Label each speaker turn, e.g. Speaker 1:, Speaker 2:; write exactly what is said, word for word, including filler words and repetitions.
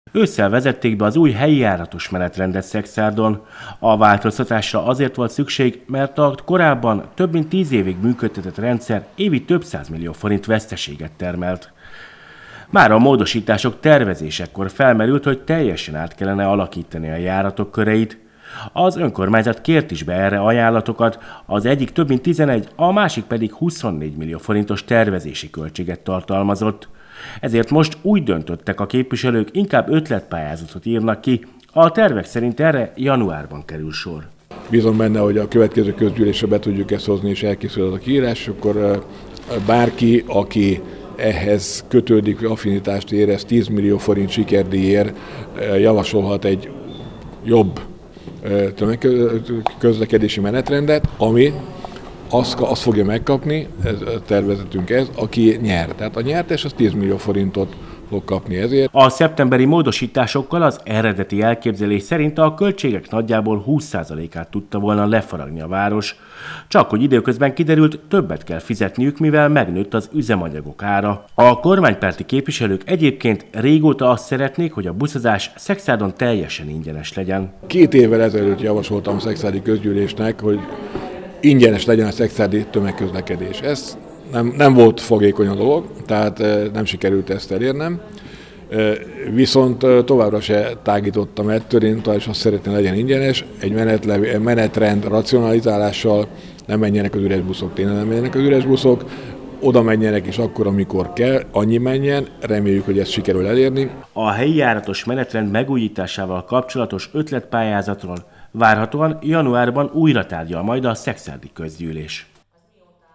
Speaker 1: Ősszel vezették be az új helyi járatos menetrendet Szekszárdon. A változtatásra azért volt szükség, mert a korábban több mint tíz évig működtetett rendszer évi több százmillió forint veszteséget termelt. Már a módosítások tervezésekor felmerült, hogy teljesen át kellene alakítani a járatok köreit. Az önkormányzat kért is be erre ajánlatokat, az egyik több mint tizenegy, a másik pedig huszonnégy millió forintos tervezési költséget tartalmazott. Ezért most úgy döntöttek a képviselők, inkább ötletpályázatot írnak ki. A tervek szerint erre januárban kerül sor.
Speaker 2: Bízom benne, hogy a következő közgyűlésre be tudjuk ezt hozni, és elkészül az a kiírás, akkor bárki, aki ehhez kötődik, affinitást érez, tíz millió forint sikerdíjért javasolhat egy jobb tömegközlekedési menetrendet, ami azt, azt fogja megkapni, ez, tervezetünk ez, aki nyer. Tehát a nyertes az tíz millió forintot fog kapni ezért.
Speaker 1: A szeptemberi módosításokkal az eredeti elképzelés szerint a költségek nagyjából húsz százalékát tudta volna lefaragni a város. Csak hogy időközben kiderült, többet kell fizetniük, mivel megnőtt az üzemanyagok ára. A kormánypárti képviselők egyébként régóta azt szeretnék, hogy a buszozás Szekszárdon teljesen ingyenes legyen.
Speaker 2: Két évvel ezelőtt javasoltam a szekszárdi közgyűlésnek, hogy ingyenes legyen a szekszárdi tömegközlekedés. Ez nem, nem volt fogékony a dolog, tehát nem sikerült ezt elérnem. Viszont továbbra se tágítottam ettől, én és azt szeretném legyen ingyenes, egy menetle, menetrend racionalizálással, nem menjenek az üres buszok, tényleg nem menjenek az üres buszok, oda menjenek is akkor, amikor kell, annyi menjen, reméljük, hogy ezt sikerül elérni.
Speaker 1: A helyi járatos menetrend megújításával kapcsolatos ötletpályázatról várhatóan januárban újra tárgyal majd a szekszárdi közgyűlés.